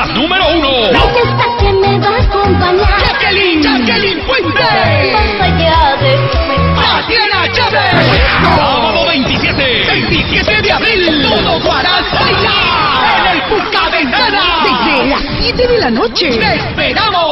la número 1. Aquí está quien me va a acompañar. Jacqueline Fuentes. Más allá de Tatiana Chávez. Sábado 27 de abril. Todo Guaraz baila en el Buscaventana. Desde las 7 de la noche. ¡Te esperamos!